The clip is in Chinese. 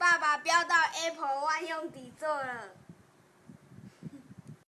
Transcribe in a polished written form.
爸爸飙到 Apple 万用底座了。